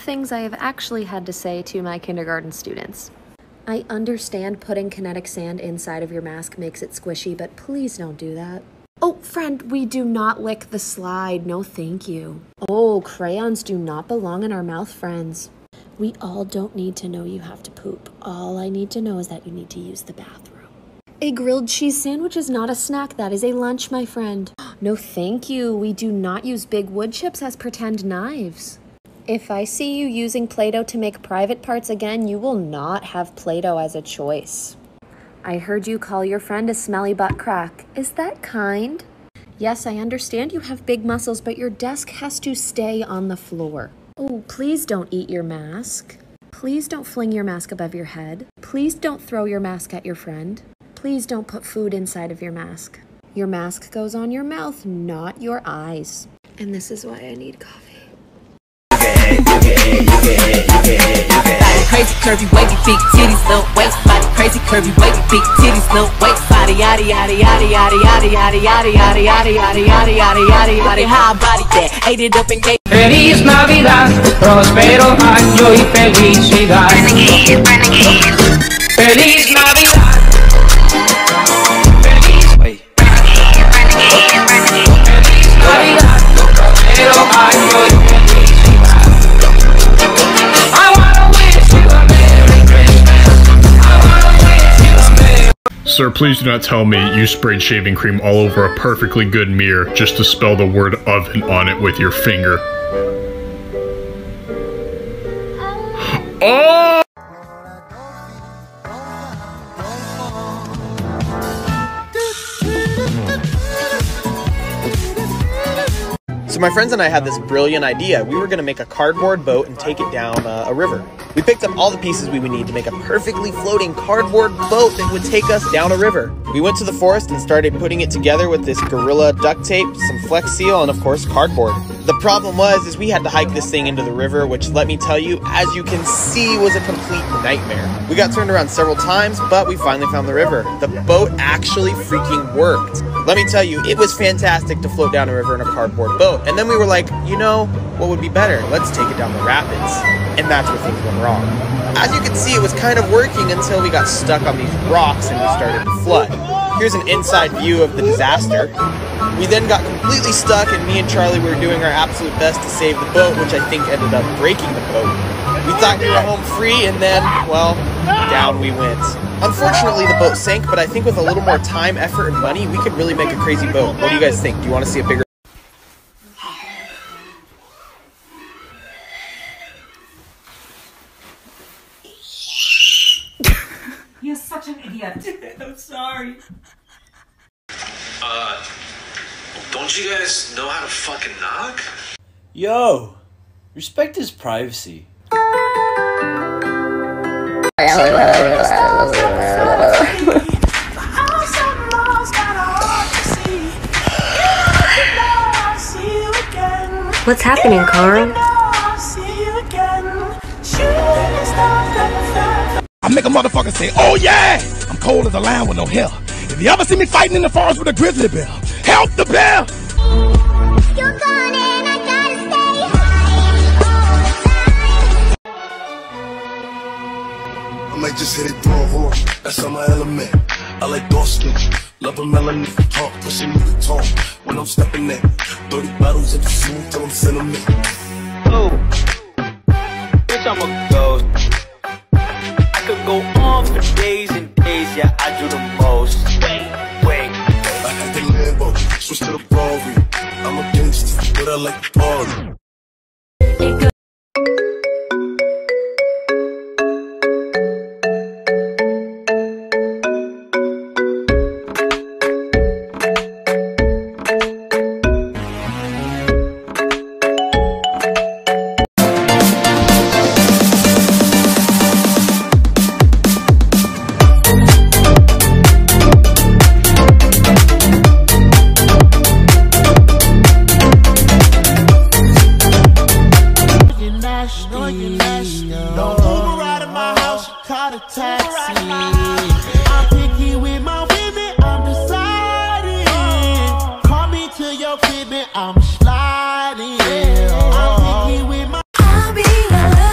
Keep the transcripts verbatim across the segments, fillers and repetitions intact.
things I have actually had to say to my kindergarten students. I understand putting kinetic sand inside of your mask makes it squishy, but please don't do that. Oh, friend, we do not lick the slide. No, thank you. Oh, crayons do not belong in our mouth, friends. We all don't need to know you have to poop. All I need to know is that you need to use the bathroom. A grilled cheese sandwich is not a snack. That is a lunch, my friend. No, thank you. We do not use big wood chips as pretend knives. If I see you using Play-Doh to make private parts again, you will not have Play-Doh as a choice. I heard you call your friend a smelly butt crack. Is that kind? Yes, I understand you have big muscles, but your desk has to stay on the floor. Oh, please don't eat your mask. Please don't fling your mask above your head. Please don't throw your mask at your friend. Please don't put food inside of your mask. Your mask goes on your mouth, not your eyes. And this is why I need coffee. Crazy curvy wavy big titties, little waist body. Crazy curvy wavy big titties, little waist body. Yada yada yada yada yada yada yada yada yada yada yada yada yada yada. How I body that, ate it up and gave. Feliz Navidad, próspero año y felicidad. Renegade, renegade. Feliz Navidad. Renegade, renegade, renegade. Feliz Navidad, próspero año y felicidad. Sir, please do not tell me you sprayed shaving cream all over a perfectly good mirror just to spell the word oven on it with your finger. Oh! So my friends and I had this brilliant idea. We were going to make a cardboard boat and take it down uh, a river. We picked up all the pieces we would need to make a perfectly floating cardboard boat that would take us down a river. We went to the forest and started putting it together with this Gorilla duct tape, some Flex Seal, and of course cardboard. The problem was is we had to hike this thing into the river, which let me tell you, as you can see, was a complete nightmare. We got turned around several times, but we finally found the river. The boat actually freaking worked. Let me tell you, it was fantastic to float down a river in a cardboard boat. And then we were like, you know, what would be better? Let's take it down the rapids. And that's where things went wrong. As you can see, it was kind of working until we got stuck on these rocks and we started to flood. Here's an inside view of the disaster. We then got completely stuck, and me and Charlie were doing our absolute best to save the boat, which I think ended up breaking the boat. We thought we were home free, and then, well, down we went. Unfortunately, the boat sank, but I think with a little more time, effort, and money, we could really make a crazy boat. What do you guys think? Do you want to see a bigger... You're such an idiot. I'm sorry. Uh, don't you guys know how to fucking knock? Yo, respect his privacy. What's happening, Carl? I make a motherfucker say, oh yeah! I'm cold as a lion with no hair. If you ever see me fighting in the forest with a grizzly bear, help the bear! You're gone and I gotta stay high all the time. I might just hit it through a horse, that's on my element. I like dark skin, love a melanin, talk, pushing me the talk. When I'm stepping in, thirty bottles of the food till I'm sentiment. Oh, bitch, I'm a ghost. I could go on for days and days, yeah, I do the most. Wait, wait. I had the Lambo, switch to the Rory. I'm a gangster, but I like the party. I'm sliding. I'm picky with my. I'll be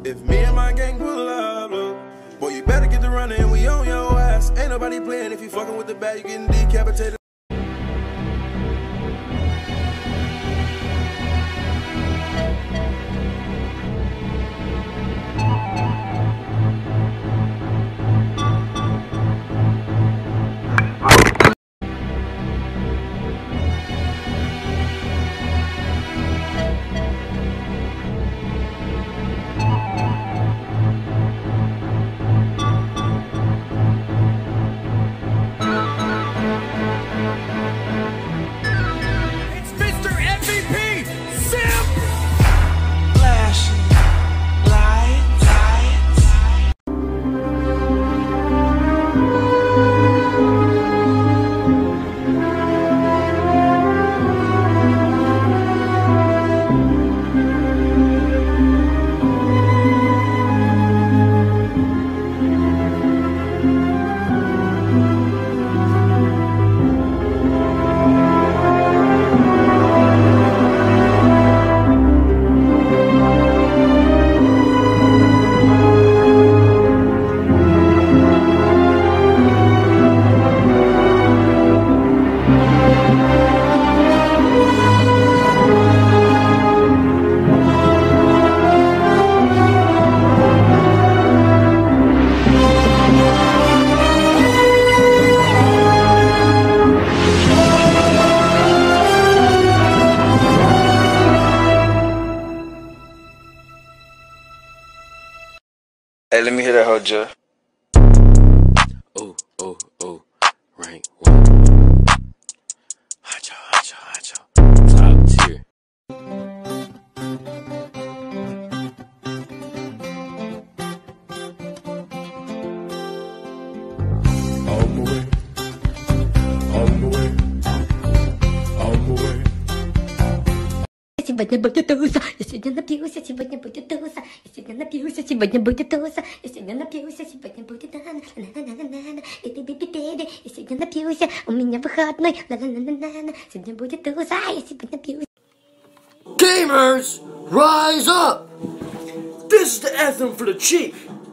If me and my gang pull up, look, boy, you better get to running, we on your ass. Ain't nobody playing if you fucking with the bat, you getting decapitated. Hey, let me hear that whole jar. Oh, oh, oh, rank one. Hacho, hacho, hacho. Top tier. On the way, on the way, on the way. Сегодня будет туса, я сегодня напьюся, сегодня будет туса, я сегодня напьюся, сегодня будет туса, я сегодня напьюся, сегодня будет на-на-на-на-на-на-на, и ты-би-би-би-би, я сегодня напьюся, у меня выходной, на-на-на-на-на, сегодня будет туса, я сегодня напьюся. Gamers, rise up! This is the anthem for the chief.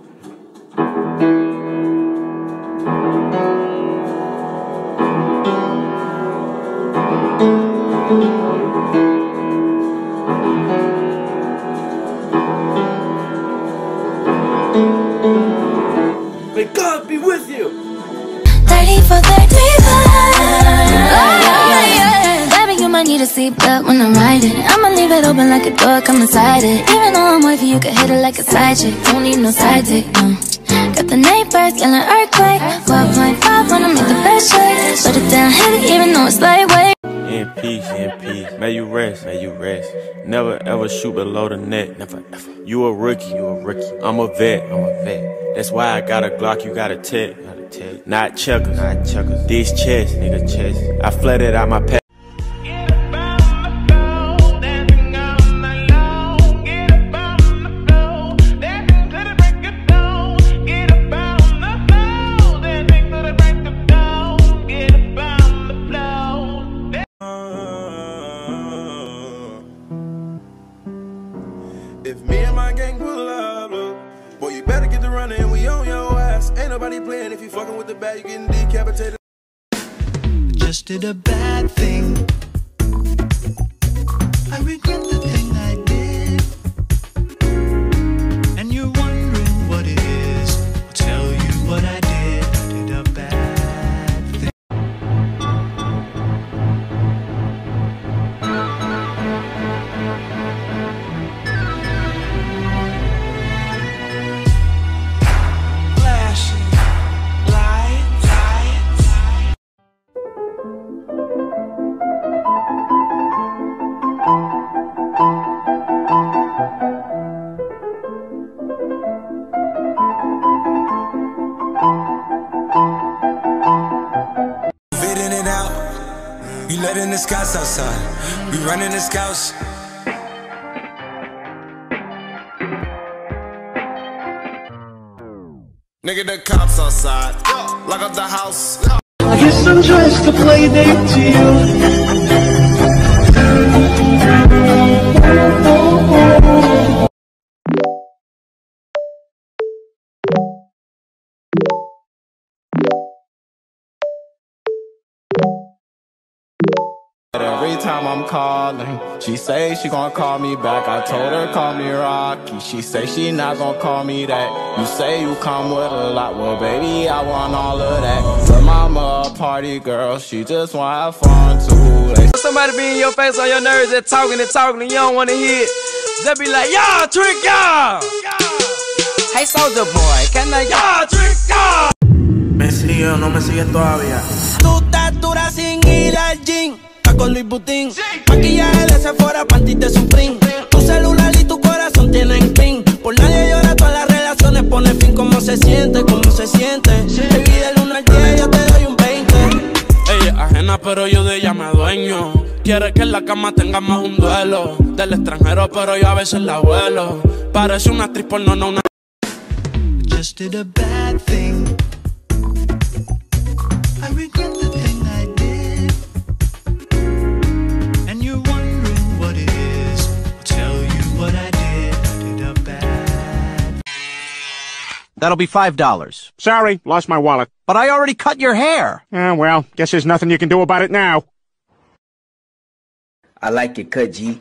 May God be with you. thirty for thirty-five. Oh, yeah, yeah. Baby, you might need a seatbelt when I'm riding. I'ma leave it open like a door, come inside it. Even though I'm wifey, you can hit it like a side chick. Don't need no side dick, no. Got the neighbors yelling earthquake. twelve point five wanna make the best shake. Put it down heavy, even though it's lightweight. In peace, in peace. May you rest, may you rest. Never ever shoot below the net. Never, never. You a rookie, you a rookie. I'm a vet, I'm a vet. That's why I got a Glock, you got a tech. Not checkers, not checkers. This chest, nigga, chest. I flooded out my pack. If me and my gang pull up, look, boy, you better get to running, we on your ass. Ain't nobody playing if you fucking with the bat, you getting decapitated. Just did a bad thing. I regret the thing I did. And you're wondering what it is. I'll tell you what I did. I did a bad thing. You letting the scouts outside. We running the scouts. Nigga, the cops outside. Lock up the house. I guess I'm dressed to play date to you. time I'm calling. She say she gon' call me back. I told her call me Rocky. She say she not gon' call me that. You say you come with a lot. Well, baby, I want all of that. Her mama a party girl. She just wanna have fun too. They Somebody be in your face on your nerves, they're talking and talking and you don't wanna hear it. They be like, y'all trick y'all. Hey Soldier Boy, can I y'all trick y'all? Me sigue o no me sigues todavía. Tu estatura sin ir al gym, está con Luis Butín. Maquillaje de Sephora, panty de Supreme. Tu celular y tu corazón tienen pin. Por nadie llora, todas las relaciones pone fin. ¿Cómo se siente? ¿Cómo se siente? Baby, del uno al diez yo te doy un veinte. Ella es ajena pero yo de ella me dueño. Quiere que en la cama tengamos un duelo. Del extranjero pero yo a veces la vuelo. Parece una actriz porno, no una. Just did a bad thing. I regret the thing I did. And you're wondering what it is. I'll tell you what I did. I did a bad. That'll be five dollars. Sorry, lost my wallet. But I already cut your hair. Ah, well, guess there's nothing you can do about it now. I like your cut, G.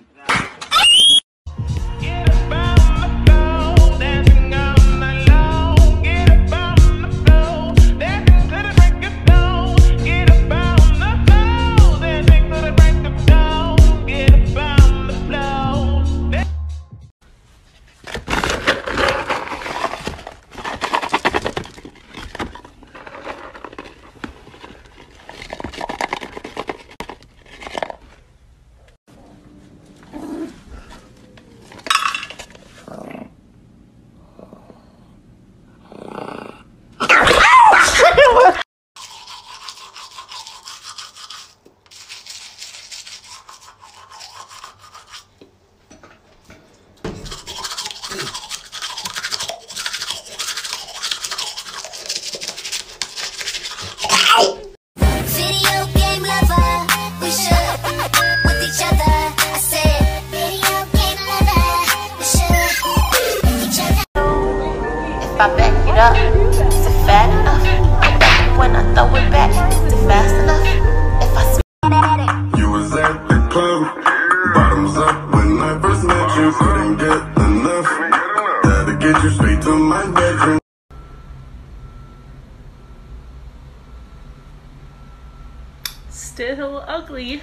I back it up, is it fat enough? When I throw it back, is it fast enough? If I smell You was at the club, bottoms up when I first met you. Couldn't get enough, had to get you straight to my bedroom. Still ugly.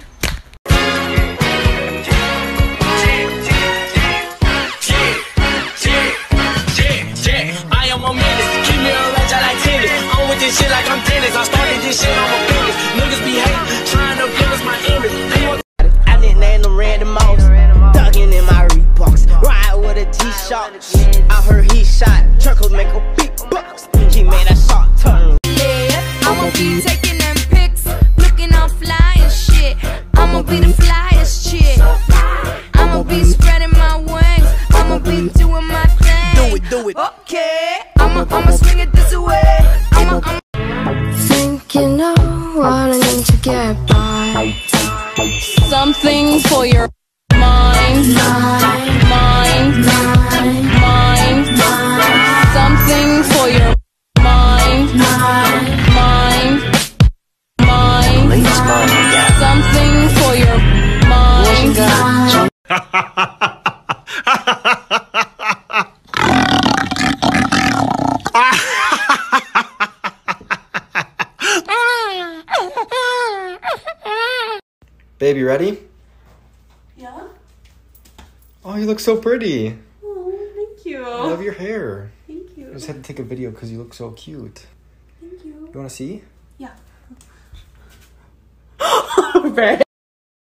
Shit like I'm tennis, I started this shit on my business. Niggas be hating, trying to give us my image. I didn't name them random mouse, thugging in my Reeboks, ride with a T-shirt. I heard he shot, Chuckles make a big bucks. He made a shot turn. Yeah, I'ma be taking them pics, looking all fly and shit. I'ma be the flyest chick. I'ma be spreading my wings. I'ma be doing my thing. Do it, do it. Okay, I'ma I'ma swing it this way. I'ma I'ma thinking of what I need to get by. Something for your mind, mind, mind, mind, mind. Something for your mind, mind, mind, mind. Something for your mind. Babe, you ready? Yeah? Oh, you look so pretty. Oh, thank you. I love your hair. Thank you. I just had to take a video because you look so cute. Thank you. You want to see? Yeah. Very